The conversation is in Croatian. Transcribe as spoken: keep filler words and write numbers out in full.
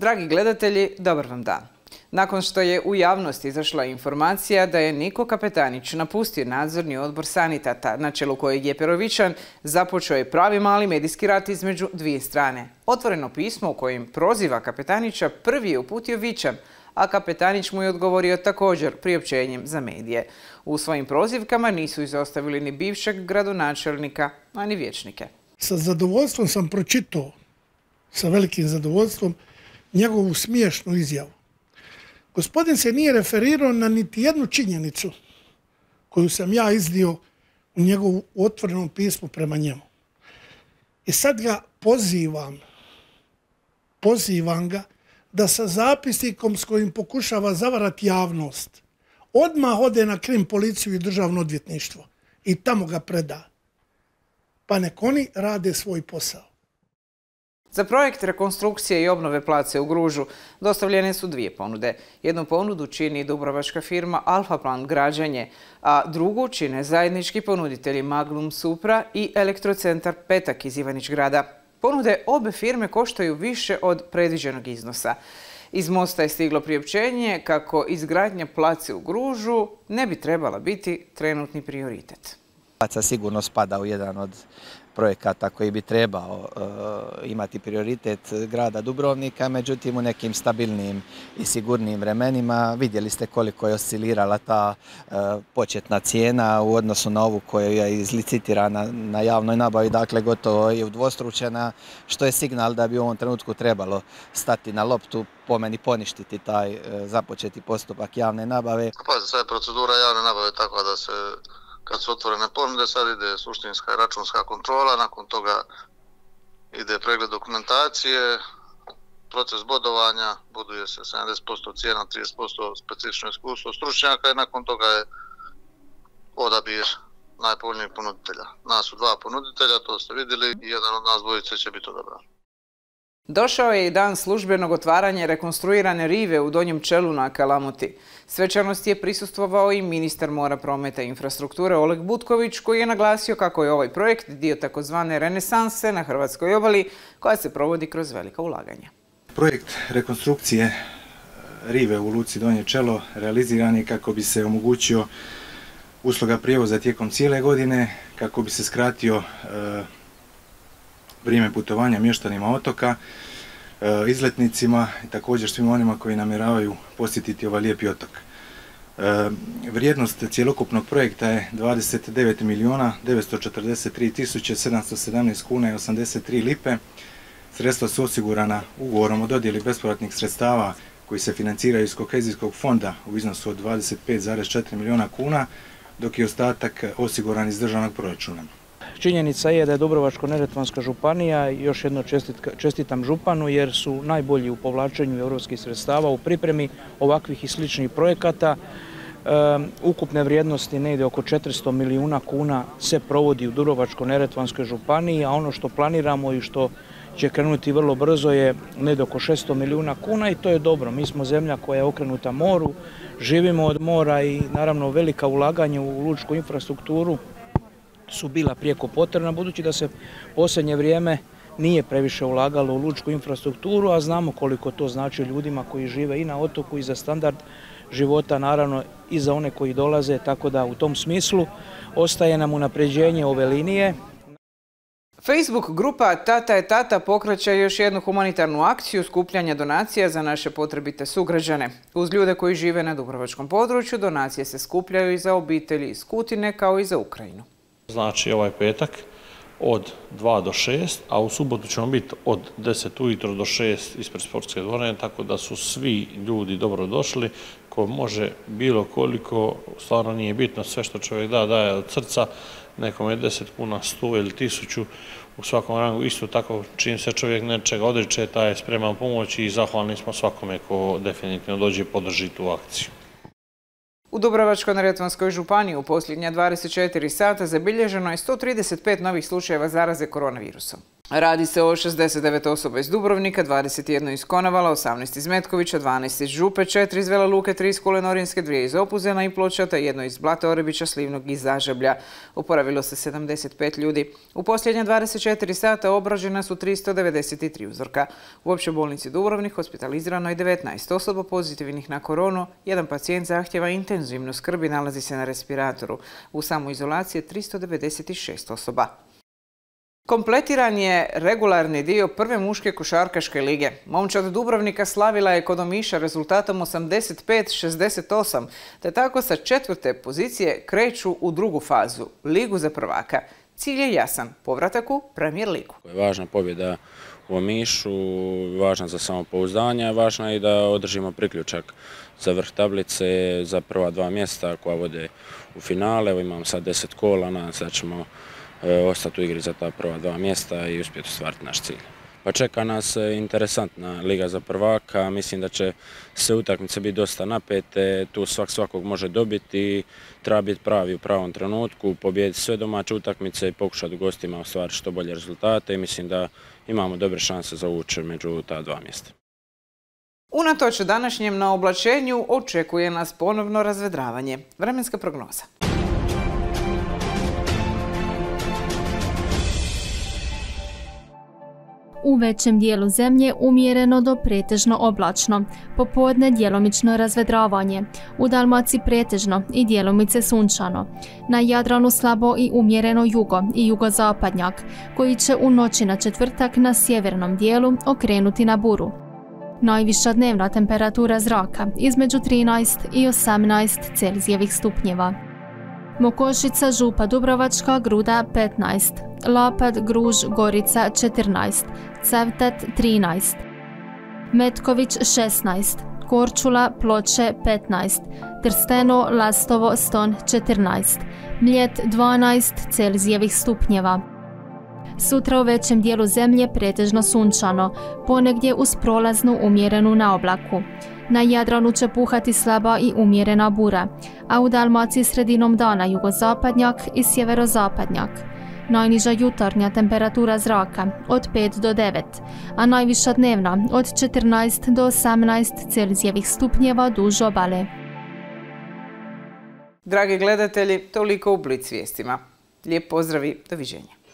Dragi gledatelji, dobar vam dan. Nakon što je u javnosti izašla informacija da je Niko Kapetanić napustio nadzorni odbor Sanitata, na čelu kojeg je Perovićan, započeo je pravi mali medijski rat između dvije strane. Otvoreno pismo u kojem proziva Kapetanića prvi je uputio Vićan, a Kapetanić mu je odgovorio također priopćenjem za medije. U svojim prozivkama nisu izostavili ni bivšeg gradonačelnika, a ni vijećnike. Sa zadovoljstvom sam pročitao, sa velikim zadovoljstvom, njegovu smiješnu izjavu. Gospodin se nije referirao na niti jednu činjenicu koju sam ja iznio u njegovu otvorenom pismu prema njemu. I sad ga pozivam, pozivam ga da sa zapisnikom s kojim pokušava zavarati javnost odmah ode na Krim policiju i državno odvjetništvo i tamo ga preda. Pa nek oni rade svoj posao. Za projekt rekonstrukcije i obnove place u Gružu dostavljene su dvije ponude. Jednu ponudu čini dubrovačka firma Alfa Plan građenje, a drugu čine zajednički ponuditelji Magnum Supra i Elektrocentar Petak iz Ivanić-Grada. Ponude obe firme koštaju više od predviđenog iznosa. Iz Mosta je stiglo priopćenje kako izgradnja place u Gružu ne bi trebala biti trenutni prioritet. Placa sigurno spada u jedan od projekata koji bi trebao uh, imati prioritet grada Dubrovnika, međutim u nekim stabilnim i sigurnim vremenima vidjeli ste koliko je oscilirala ta uh, početna cijena u odnosu na ovu koja je izlicitirana na javnoj nabavi, dakle gotovo je udvostručena, što je signal da bi u ovom trenutku trebalo stati na loptu, po meni poništiti taj uh, započeti postupak javne nabave. Pa sad je procedura javne nabave tako da se kad su otvorene ponude, sad ide suštinska i računska kontrola, nakon toga ide pregled dokumentacije, proces bodovanja, boduje se sedamdeset posto cijena, trideset posto specifično iskustvo stručnjaka i nakon toga je odabir najpovoljnijih ponuditelja. Nas su dva ponuditelja, to ste vidjeli, i jedan od nas dvojice će biti odabran. Došao je i dan službenog otvaranja rekonstruirane rive u Donjem Čelu na Kalamuti. Svečanosti je prisustvovao i ministar mora, prometa i infrastrukture Oleg Butković, koji je naglasio kako je ovaj projekt dio takozvane renesanse na Hrvatskoj obali koja se provodi kroz velika ulaganja. Projekt rekonstrukcije rive u luci Donje Čelo realiziran je kako bi se omogućio usluga prijevoza tijekom cijele godine, kako bi se skratio e, vrijeme putovanja mještanima otoka, izletnicima i također svima onima koji namjeravaju posjetiti ovaj lijepi otok. Vrijednost cjelokupnog projekta je dvadeset devet milijuna devetsto četrdeset tri tisuće sedamsto sedamnaest kuna i osamdeset tri lipe. Sredstva su osigurana ugovorom o dodjeli bespovratnih sredstava koji se financiraju iz kohezijskog fonda u iznosu od dvadeset pet zarez četiri milijuna kuna, dok je ostatak osiguran iz državnog proračuna. Činjenica je da je Dubrovačko-neretvanska županija, još jedno čestitam županu jer su najbolji u povlačenju europskih sredstava u pripremi ovakvih i sličnih projekata. E, ukupne vrijednosti negdje oko četiristo milijuna kuna se provodi u Dubrovačko-neretvanskoj županiji, a ono što planiramo i što će krenuti vrlo brzo je negdje oko šesto milijuna kuna i to je dobro. Mi smo zemlja koja je okrenuta moru, živimo od mora i naravno velika ulaganja u lučku infrastrukturu su bila prijeko potrebna, budući da se posljednje vrijeme nije previše ulagalo u lučku infrastrukturu, a znamo koliko to znači ljudima koji žive i na otoku i za standard života, naravno i za one koji dolaze, tako da u tom smislu ostaje nam unapređenje ove linije. Facebook grupa Tata je tata pokreće još jednu humanitarnu akciju skupljanja donacija za naše potrebite sugrađane. Uz ljude koji žive na dubrovačkom području, donacije se skupljaju i za obitelji iz Kutine kao i za Ukrajinu. Znači ovaj petak od dva do šest, a u subotu ćemo biti od deset ujutro do šest ispred sportske dvorane, tako da su svi ljudi dobro došli. Ko može bilo koliko, stvarno nije bitno, sve što čovjek da, daje od srca, nekom je deset kuna, sto ili tisuću, u svakom rangu isto tako, čim se čovjek nečega odriče, taj je spreman pomoći i zahvalni smo svakome ko definitivno dođe i podrži tu akciju. U Dubrovačko-neretvanskoj županiji u posljednja dvadeset četiri sata zabilježeno je sto trideset pet novih slučajeva zaraze koronavirusom. Radi se o šezdeset devet osoba iz Dubrovnika, dvadeset jedan iz Konavala, osamnaest iz Metkovića, dvanaest iz Župe, četiri iz Vela Luke, tri iz Kule Norinske, dvije iz Opuzena i Ploča, te jedno iz Blata Orebića, Slivnog i Zažablja. Oporavilo se sedamdeset pet ljudi. U posljednje dvadeset četiri sata obrađena su tristo devedeset tri uzorka. U općoj bolnici Dubrovnik hospitalizirano je devetnaest osoba pozitivnih na koronu, jedan pacijent zahtjeva intenzivnu skrb i nalazi se na respiratoru. U samoizolaciji je tristo devedeset šest osoba. Kompletiran je regularni dio prve muške košarkaške lige. Momčad Dubrovnika slavila je kod Omiša rezultatom osamdeset pet šezdeset osam, te tako sa četvrte pozicije kreću u drugu fazu, ligu za prvaka. Cilj je jasan, povratak u Premier ligu. Važna pobjeda u Omišu, važna za samopouzdanje, važna je i da održimo priključak za vrh tablice, za prva dva mjesta koja vode u finale. Evo imamo sad deset kola, nadam se da ćemo ostati u igri za ta prva dva mjesta i uspjeti ostvariti naš cilj. Pa čeka nas interesantna liga za prvaka, mislim da će se utakmice biti dosta napete, tu svak svakog može dobiti, treba biti pravi u pravom trenutku, pobijediti sve domaće utakmice i pokušati u gostima ostvariti što bolje rezultate i mislim da imamo dobre šanse za ući među ta dva mjesta. Unatoč današnjem naoblačenju očekuje nas ponovno razvedravanje. Vremenska prognoza. U većem dijelu zemlje umjereno do pretežno oblačno, popodne djelomično razvedravanje, u Dalmaciji pretežno i djelomice sunčano. Na Jadranu slabo i umjereno jugo i jugozapadnjak, koji će u noći na četvrtak na sjevernom dijelu okrenuti na buru. Najviša dnevna temperatura zraka između trinaest i osamnaest Celzijevih stupnjeva. Mokošica, Župa Dubrovačka, Gruda petnaest, Lapad, Gruž, Gorica četrnaest, Cavtat trinaest, Metković šesnaest, Korčula, Ploče petnaest, Trsteno, Lastovo, Ston četrnaest, Mljet dvanaest Celzijevih stupnjeva. Sutra u većem dijelu zemlje pretežno sunčano, ponegdje uz prolaznu umjerenu naoblaku. Na Jadranu će puhati slaba i umjerena bura, a u Dalmaciji sredinom dana jugozapadnjak i sjeverozapadnjak. Najniža jutarnja temperatura zraka od pet do devet, a najviša dnevna od četrnaest do osamnaest Celzijevih stupnjeva duž obale. Dragi gledatelji, toliko u Blic vijestima. Lijep pozdrav i doviđenja.